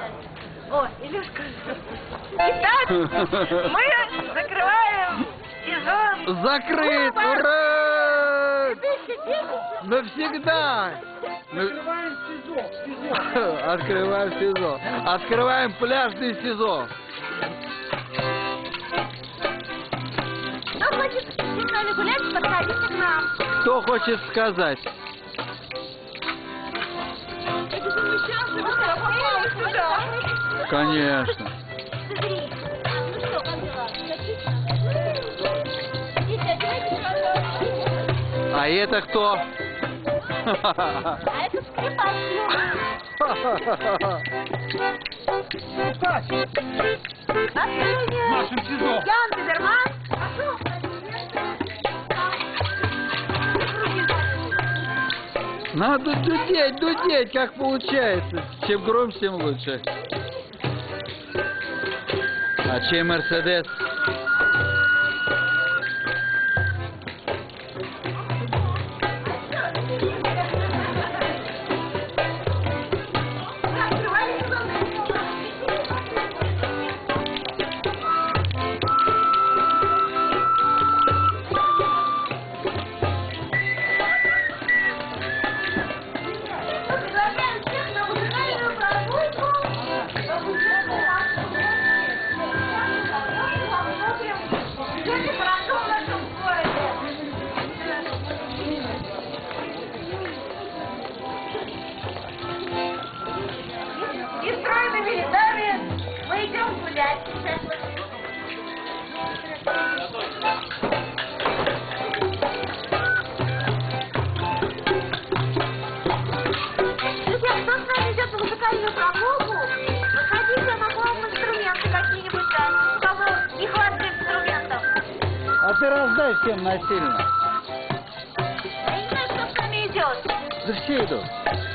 О, Илюшка. Итак, мы закрываем сезон. Закрыт! клуба Ура! 2010. Навсегда! Открываем СИЗО. Открываем СИЗО. Открываем пляжный СИЗО. Кто хочет с нами гулять, подходите к нам. Кто хочет сказать? Эти замечательные, мы попали сюда. Конечно. Смотри. Ну что, как дела? Отлично. А это кто? А это скрипач. В нашем СИЗО. Ян Биберман. Надо дудеть, дудеть, как получается. Чем громче, тем лучше. А чей Мерседес? И стройными рядами мы идем гулять. Друзья, кто с нами идет на музыкальную прогулку, выходите на новые инструменты какие-нибудь, да, у кого нехватка инструментов. А ты раздай всем насильно. Я не знаю, кто с нами идет. Да все идут.